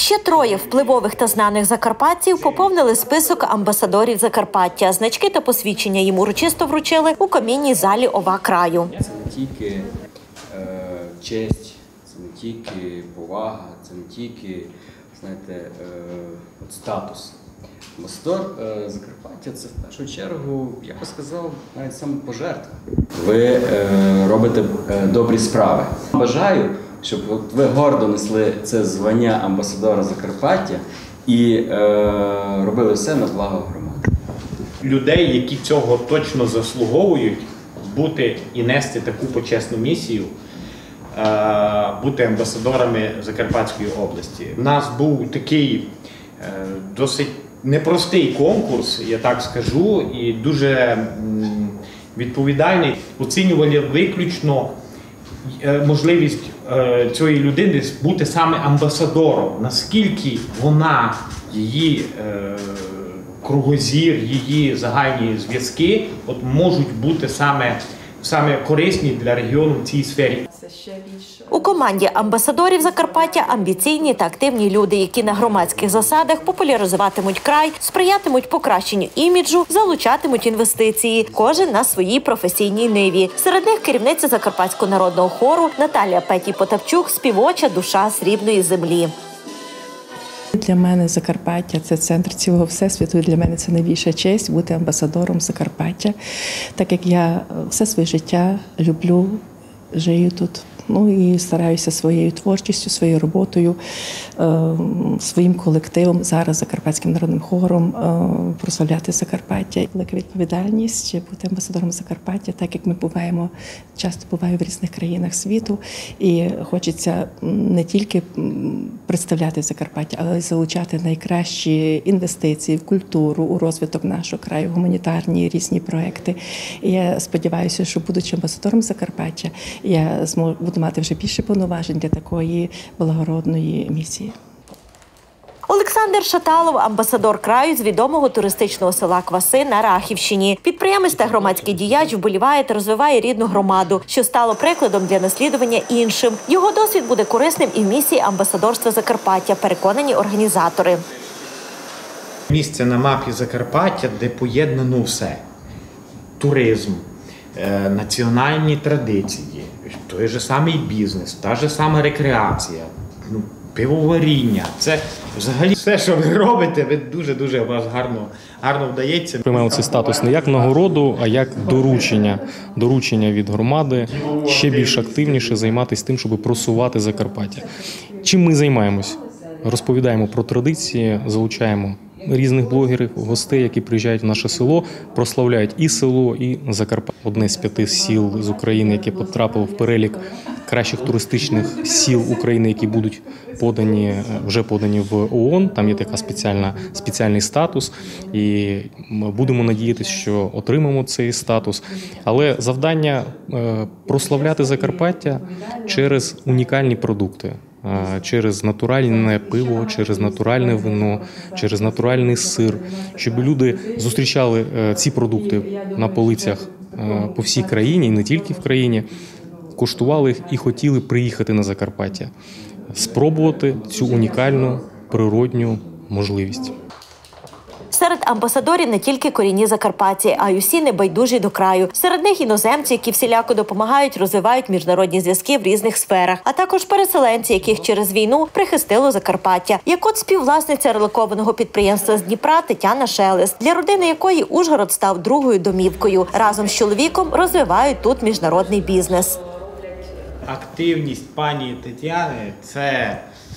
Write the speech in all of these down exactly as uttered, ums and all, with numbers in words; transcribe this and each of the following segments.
Ще троє впливових та знаних закарпатців поповнили список амбасадорів Закарпаття. Значки та посвідчення їм урочисто вручили у камінній залі ОВА краю. Це не тільки е, честь, це не тільки повага, це не тільки, знаєте, е, от статус. Амбасадор е, Закарпаття – це в першу чергу, я би сказав, навіть самопожертва. Ви е, робите е, добрі справи. Бажаю, щоб от ви гордо несли це звання амбасадора Закарпаття і е, робили все на благо громади. Людей, які цього точно заслуговують, бути і нести таку почесну місію, е, бути амбасадорами Закарпатської області. У нас був такий е, досить непростий конкурс, я так скажу, і дуже м, відповідальний. Оцінювали виключно можливість е, цієї людини бути саме амбасадором. Наскільки вона, її е, кругозір, її загальні зв'язки от можуть бути саме, саме корисні для регіону в цій сфері. У команді амбасадорів Закарпаття амбіційні та активні люди, які на громадських засадах популяризуватимуть край, сприятимуть покращенню іміджу, залучатимуть інвестиції, кожен на своїй професійній ниві. Серед них керівниця Закарпатського народного хору Наталія Петій-Потапчук, співоча душа срібної землі. Для мене Закарпаття – це центр цілого всесвіту, і для мене це найбільша честь бути амбасадором Закарпаття, так як я все своє життя люблю, живу тут. Ну і стараюся своєю творчістю, своєю роботою, своїм колективом, зараз Закарпатським народним хором, прославляти Закарпаття. Велика відповідальність бути амбасадором Закарпаття, так як ми буваємо, часто буваю в різних країнах світу, і хочеться не тільки представляти Закарпаття, але й залучати найкращі інвестиції в культуру, у розвиток нашого краю, гуманітарні різні проекти. І я сподіваюся, що будучи амбасадором Закарпаття, я зможу буду мати вже більше повноважень для такої благородної місії. Олександр Шаталов – амбасадор краю з відомого туристичного села Кваси на Рахівщині. Підприємець та громадський діяч вболіває та розвиває рідну громаду, що стало прикладом для наслідування іншим. Його досвід буде корисним і в місії амбасадорства Закарпаття, переконані організатори. Місце на мапі Закарпаття, де поєднано все. Туризм, національні традиції, той же самий бізнес, та ж сама рекреація, ну, пивоваріння. Це взагалі все, що ви робите, ви дуже-дуже у вас гарно, гарно вдається. Приймаємо цей статус не як нагороду, а як доручення. Доручення від громади ще більш активніше займатися тим, щоб просувати Закарпаття. Чим ми займаємось? Розповідаємо про традиції, залучаємо різних блогерів, гостей, які приїжджають в наше село, прославляють і село, і Закарпаття. Одне з п'яти сіл з України, яке потрапило в перелік кращих туристичних сіл України, які будуть подані, вже подані в ООН. Там є така спеціальна, спеціальний статус, і ми будемо надіятися, що отримаємо цей статус. Але завдання прославляти Закарпаття через унікальні продукти. Через натуральне пиво, через натуральне вино, через натуральний сир, щоб люди зустрічали ці продукти на полицях по всій країні, і не тільки в країні, куштували їх і хотіли приїхати на Закарпаття, спробувати цю унікальну природню можливість. Серед амбасадорів не тільки корінні закарпатці, а й усі небайдужі до краю. Серед них іноземці, які всіляко допомагають, розвивають міжнародні зв'язки в різних сферах, а також переселенці, яких через війну прихистило Закарпаття. Як от співвласниця релокованого підприємства з Дніпра Тетяна Шелест, для родини якої Ужгород став другою домівкою. Разом з чоловіком розвивають тут міжнародний бізнес. Активність пані Тетяни – це...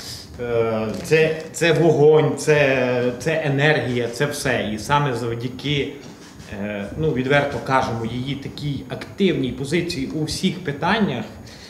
Це, це вогонь, це, це енергія, це все. І саме завдяки, ну, відверто кажемо, її такій активній позиції у всіх питаннях,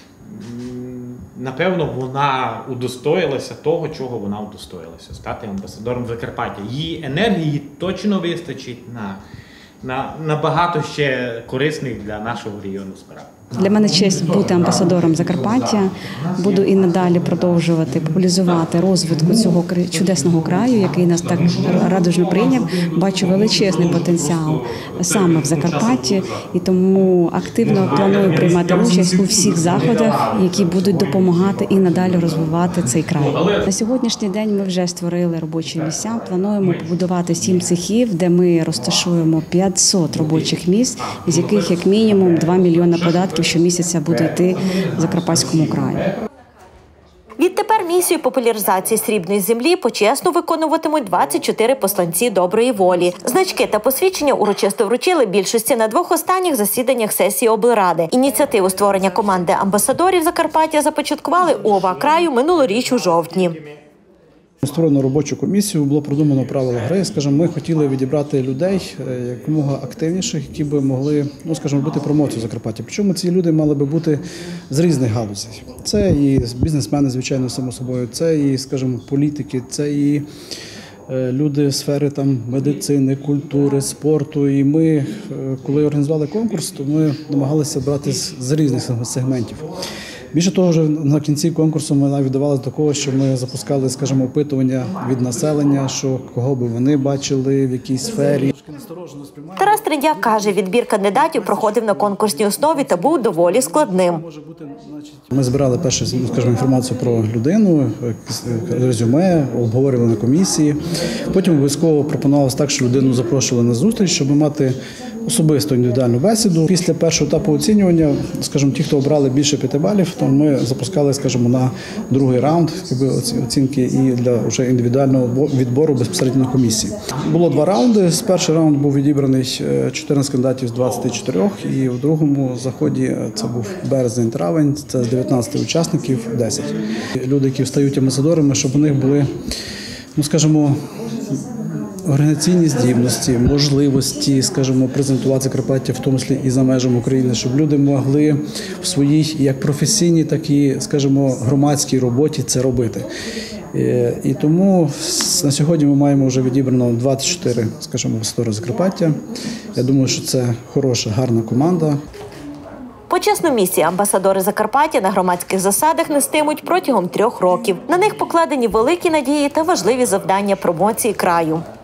напевно, вона удостоїлася того, чого вона удостоїлася – стати амбасадором Закарпаття. Її енергії точно вистачить на, на, на багато ще корисних для нашого регіону справ. Для мене честь бути амбасадором Закарпаття. Буду і надалі продовжувати популяризувати розвитку цього чудесного краю, який нас так радужно прийняв. Бачу величезний потенціал саме в Закарпатті, і тому активно планую приймати участь у всіх заходах, які будуть допомагати і надалі розвивати цей край. На сьогоднішній день ми вже створили робочі місця. Плануємо побудувати сім цехів, де ми розташуємо п'ятсот робочих місць, з яких як мінімум два мільйони податків щомісяця буде йти в Закарпатському краї. Відтепер місію популяризації срібної землі почесно виконуватимуть двадцять чотири посланці доброї волі. Значки та посвідчення урочисто вручили більшості на двох останніх засіданнях сесії облради. Ініціативу створення команди амбасадорів Закарпаття започаткували ОВА краю минулоріч у жовтні. Створено робочу комісію, було продумано правила гри. Скажімо, ми хотіли відібрати людей якомога активніших, які би могли, ну скажімо, робити промоцію Закарпаття. Причому ці люди мали би бути з різних галузей. Це і бізнесмени, звичайно, само собою, це і, скажімо, політики, це і люди з сфери там медицини, культури, спорту. І ми, коли організували конкурс, то ми намагалися брати з різних сегментів. Більше того, вже на кінці конкурсу ми навіть давали такого, що ми запускали, скажімо, опитування від населення, що кого би вони бачили, в якій сфері. Тарас Триндяк каже, відбір кандидатів проходив на конкурсній основі та був доволі складним. Ми збирали першу, скажімо, інформацію про людину, резюме, обговорювали на комісії. Потім обов'язково пропонувалося так, що людину запрошували на зустріч, щоб мати особисту індивідуальну бесіду. Після першого етапу оцінювання, скажімо, ті, хто обрали більше п'яти балів, то ми запускали, скажімо, на другий раунд оцінки і для вже індивідуального відбору безпосередньо на комісії. Було два раунди. Перший раунд був відібраний чотирнадцять кандидатів з двадцяти чотирьох, і в другому заході це був березень-травень, це з дев'ятнадцяти учасників десять. Люди, які стають амбасадорами, щоб у них були, ну, скажімо, організаційні здібності, можливості, скажімо, презентувати Закарпаття, в тому числі і за межами України, щоб люди могли в своїй як професійній, так і, скажімо, громадській роботі це робити. І тому на сьогодні ми маємо вже відібрано двадцять чотири, скажімо, амбасадори Закарпаття. Я думаю, що це хороша, гарна команда. Почесну місію амбасадори Закарпаття на громадських засадах нестимуть протягом трьох років. На них покладені великі надії та важливі завдання промоції краю.